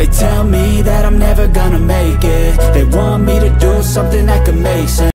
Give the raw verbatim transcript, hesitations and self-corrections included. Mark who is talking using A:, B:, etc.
A: They tell me that I'm never gonna make it. They want me to do something that could make sense.